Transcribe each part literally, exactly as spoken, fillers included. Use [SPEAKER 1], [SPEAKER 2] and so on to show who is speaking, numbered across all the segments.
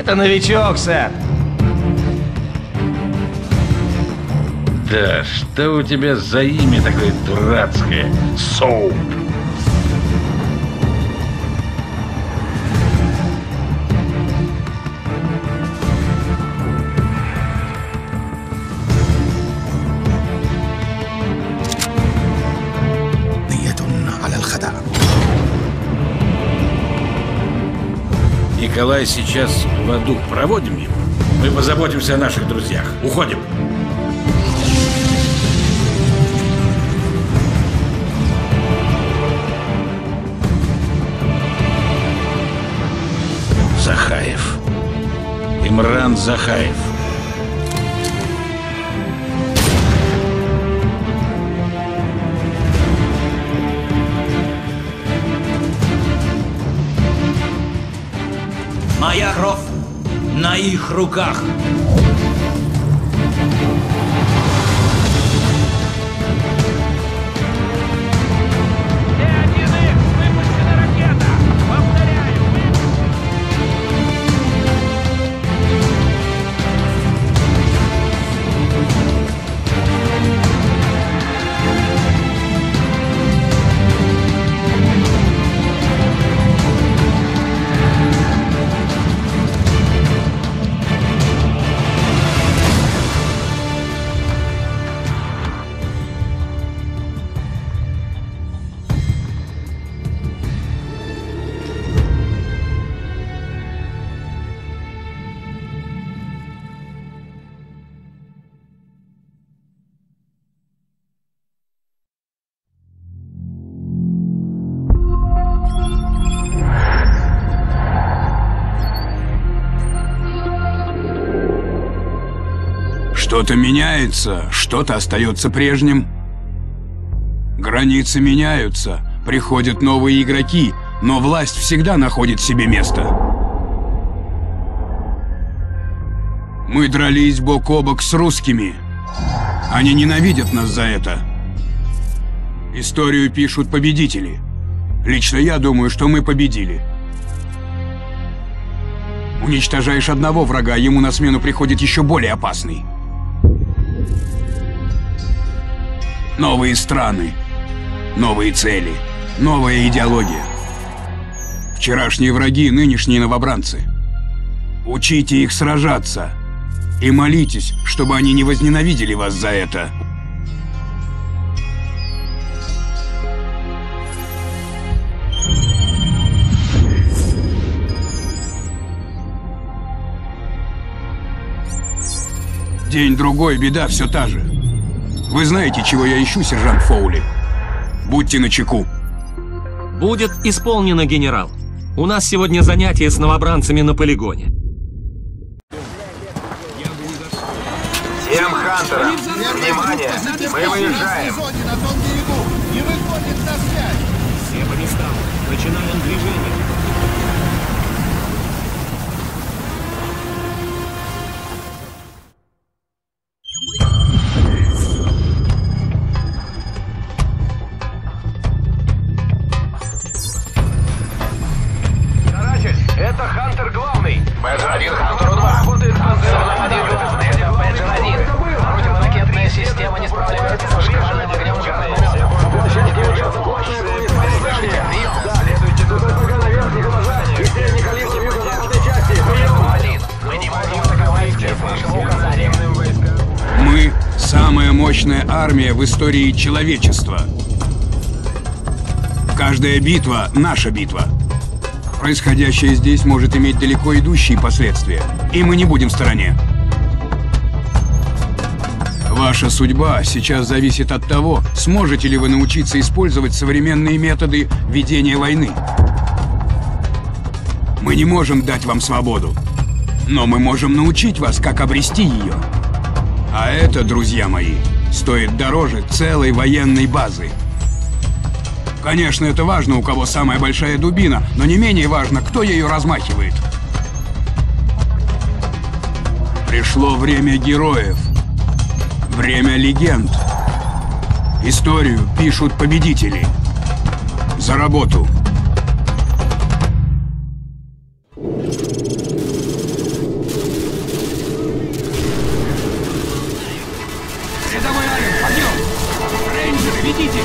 [SPEAKER 1] Это новичок, сэр.
[SPEAKER 2] Да, что у тебя за имя такое дурацкое? Соуп. Николай сейчас в аду. Проводим его. Мы позаботимся о наших друзьях. Уходим. Захаев. Имран Захаев.
[SPEAKER 3] Моя кровь на их руках.
[SPEAKER 4] Что-то меняется, что-то остается прежним. Границы меняются, приходят новые игроки, но власть всегда находит себе место. Мы дрались бок о бок с русскими. Они ненавидят нас за это. Историю пишут победители. Лично я думаю, что мы победили. Уничтожаешь одного врага, ему на смену приходит еще более опасный. Новые страны, новые цели, новая идеология. Вчерашние враги, нынешние новобранцы. Учите их сражаться и молитесь, чтобы они не возненавидели вас за это. День-другой, беда все та же. Вы знаете, чего я ищу, сержант Фоули? Будьте начеку.
[SPEAKER 5] Будет исполнено, генерал. У нас сегодня занятие с новобранцами на полигоне.
[SPEAKER 6] Всем хантерам, внимание! Мы выезжаем!
[SPEAKER 5] Все по местам. Начинаем движение.
[SPEAKER 6] Это Хантер главный! Бэджер один, Хантеру два! Работает Хантер один, это Бэджер один! Противоракетная система не справляется с шквальным огнем Джарна. Следуйте за пока на верхних этажах! Весенний калибр в юго-западной части! Один! Мы не можем атаковать без вашего указания!
[SPEAKER 4] Мы — самая мощная армия в истории человечества. Каждая битва — наша битва. Происходящее здесь может иметь далеко идущие последствия, и мы не будем в стороне. Ваша судьба сейчас зависит от того, сможете ли вы научиться использовать современные методы ведения войны. Мы не можем дать вам свободу, но мы можем научить вас, как обрести ее. А это, друзья мои, стоит дороже целой военной базы. Конечно, это важно, у кого самая большая дубина, но не менее важно, кто ее размахивает. Пришло время героев. Время легенд. Историю пишут победители. За работу.
[SPEAKER 3] Уходите!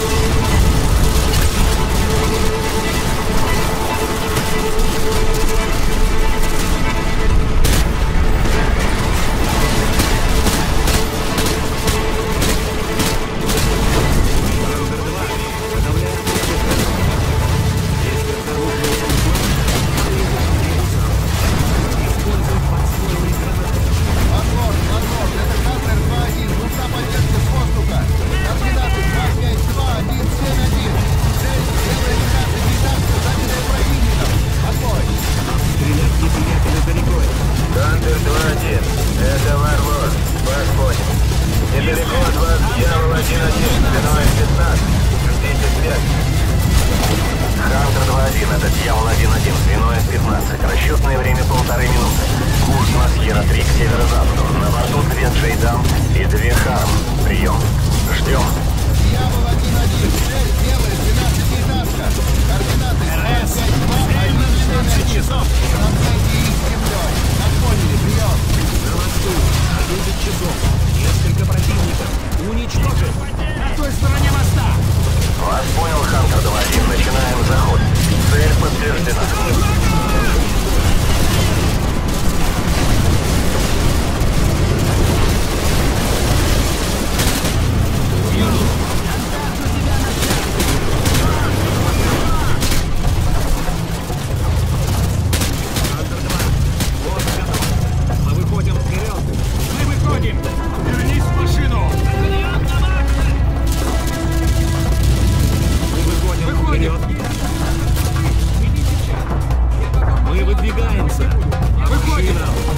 [SPEAKER 6] Хантер два один. Это Варлор. Вас понял. Недалеко от вас Дьявол один один. Спиной пятнадцать. Ждите связь. Хантер два один. Это Дьявол один один. Спиной пятнадцать. Расчетное время полторы минуты. Курс на Сьерра три к северо-западу. На борту две Джейдам и две Харм. Прием. Ждем.
[SPEAKER 1] Дьявол один один. Цель белая, двенадцатиэтажка. Координаты РС одиннадцать часов. Сравняйте их с землей. Как поняли, прием.
[SPEAKER 3] На мосту. одиннадцать часов. Несколько противников. Уничтожим. На той стороне моста.
[SPEAKER 6] Вас понял, Хантер два один. Начинаем заход. Цель подтверждена.
[SPEAKER 3] Мы выходим вперед. Мы выходим. Вернись в машину. Мы выходим вперед. Мы выдвигаемся. Выходим.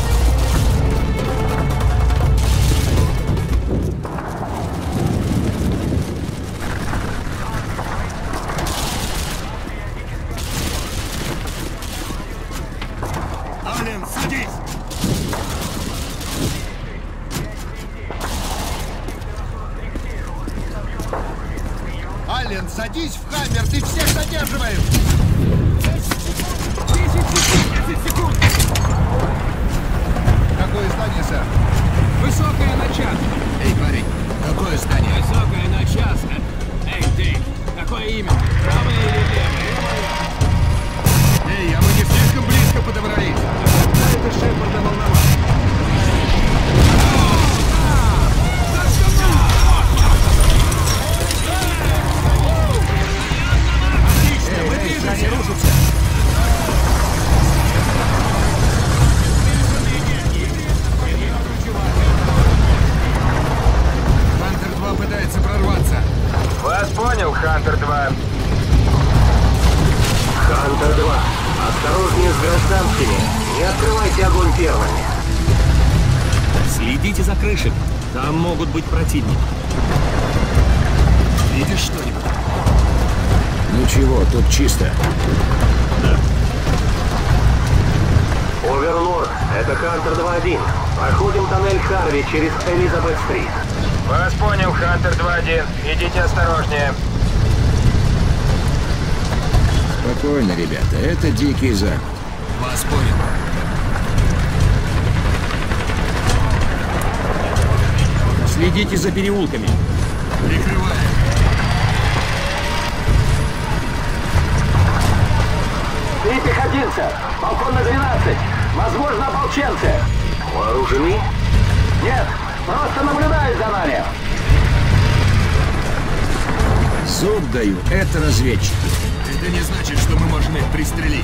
[SPEAKER 1] Ален, садись! Ален, садись в хаммер, ты всех задерживаешь!
[SPEAKER 3] десять секунд.
[SPEAKER 1] Какое здание, сэр?
[SPEAKER 3] Высокая на час.
[SPEAKER 1] Эй, парень, какое здание?
[SPEAKER 3] Высокая на час. Эй, ты. Какое имя? Правое или левое?
[SPEAKER 1] Эй, а мы не слишком близко подобрались?
[SPEAKER 3] Это Шепарда волновало. Отлично, мы движемся. Рушится.
[SPEAKER 1] Хантер два пытается прорваться.
[SPEAKER 6] Вас понял, Хантер два. Хантер два. Осторожнее с гражданскими. Не открывайте огонь первыми.
[SPEAKER 5] Следите за крышей. Там могут быть противники.
[SPEAKER 1] Видишь что-нибудь?
[SPEAKER 2] Ничего, тут чисто.
[SPEAKER 6] Оверлорд, это Хантер два один. Проходим тоннель Харви через Элизабет-стрит. Вас понял, Хантер два один. Идите осторожнее.
[SPEAKER 2] Спокойно, ребята, это дикий запад.
[SPEAKER 1] Вас понял.
[SPEAKER 5] Следите за переулками.
[SPEAKER 1] Прикрываем.
[SPEAKER 6] Три пехотинца. Балкон на двенадцать. Возможно, ополченцы. Вооружены? Нет, просто наблюдают за нами.
[SPEAKER 2] Зуб даю, это разведчики.
[SPEAKER 1] Это не значит, что мы можем их пристрелить.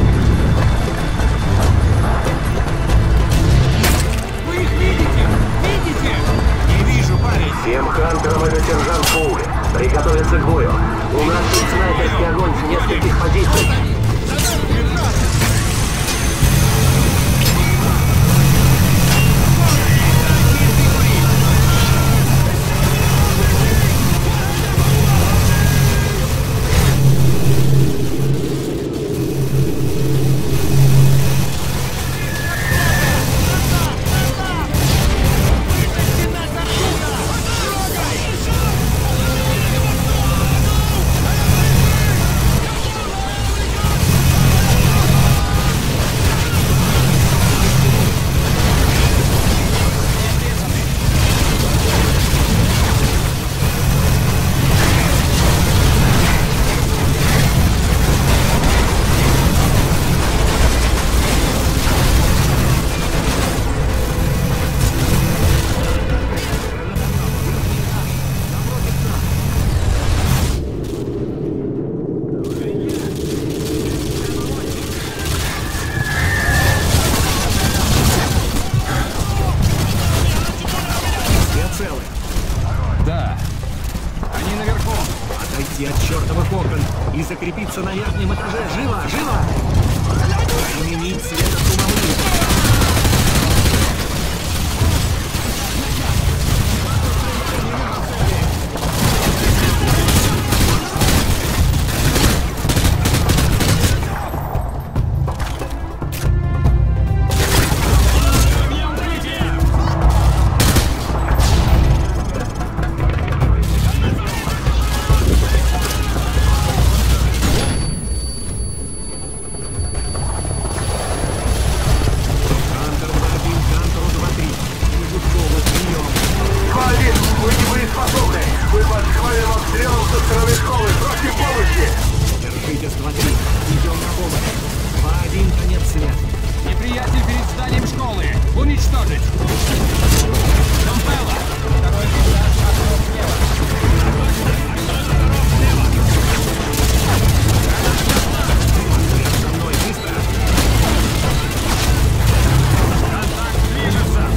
[SPEAKER 3] Вы их видите? Видите? Не вижу, парень.
[SPEAKER 6] Всем Хантерам это сержант Фоули. Приготовиться к бою. У нас тут снайперский огонь с нескольких позиций.
[SPEAKER 3] целы?
[SPEAKER 7] Да. Они наверху.
[SPEAKER 3] Отойти от чертовых окон и закрепиться на верхнем этаже. Живо! Живо! Применить светошумовые.
[SPEAKER 7] Неприятель перед зданием школы! Уничтожить! Кампелла! Второй этаж, окно слева!
[SPEAKER 3] За мной, быстро!
[SPEAKER 7] Контакт движется!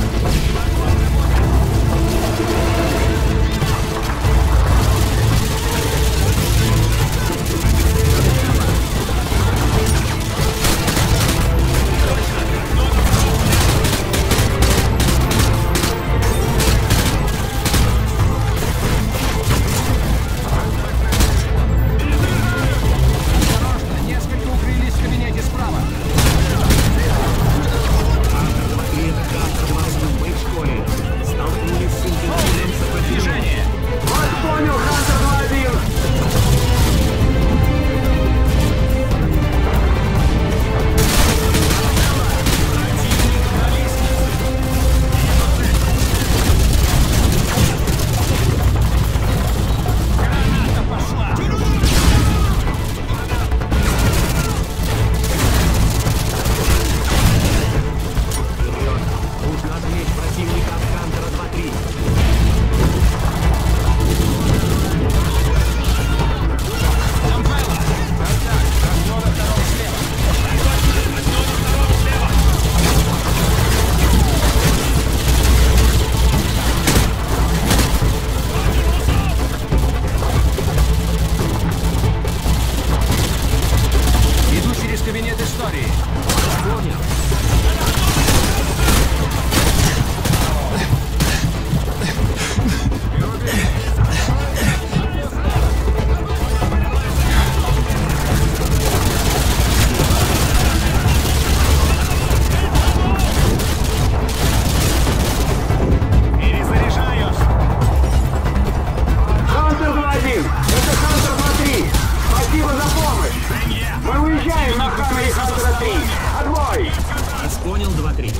[SPEAKER 3] Понял, два-три.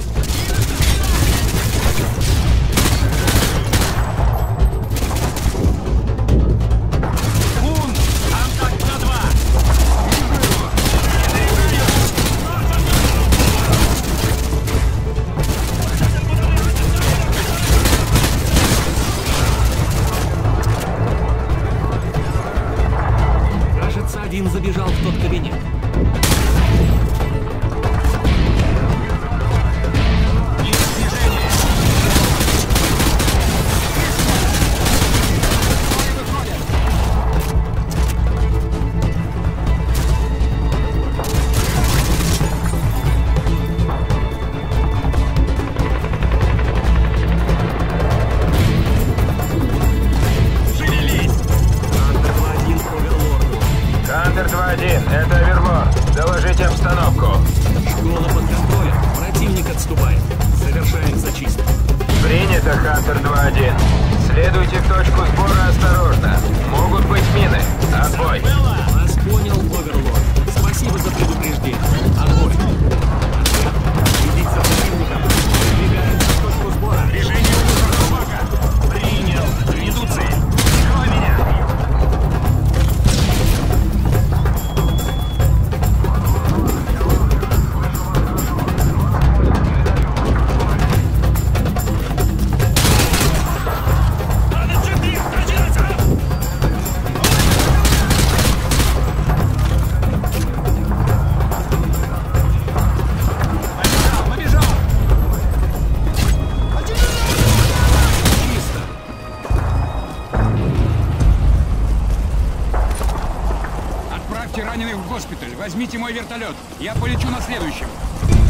[SPEAKER 3] Кажется, один забежал в тот кабинет.
[SPEAKER 6] Это Оверлорд. Доложите обстановку.
[SPEAKER 3] Школа под контролем. Противник отступает. Совершаем зачистку.
[SPEAKER 6] Принято, Хантер два один. Следуйте в точку сбора осторожно. Могут быть мины. Отбой.
[SPEAKER 3] Вас понял, Оверлорд. Спасибо за предупреждение. Отбой. Следить за противником. Двигаемся в точку сбора.
[SPEAKER 7] Движение у бака. Принял. Веду цель. Прикрой меня.
[SPEAKER 4] Доставьте раненых в госпиталь. Возьмите мой вертолет. Я полечу на следующем.